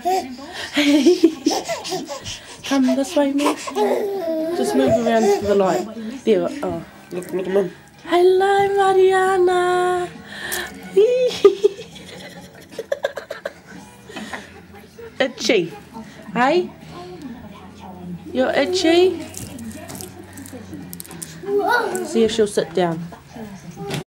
Come this way, move. Just move around to the light. There. Oh. Look at Mum. Hello, Mariana. Itchy. Hey? You're itchy? See if she'll sit down.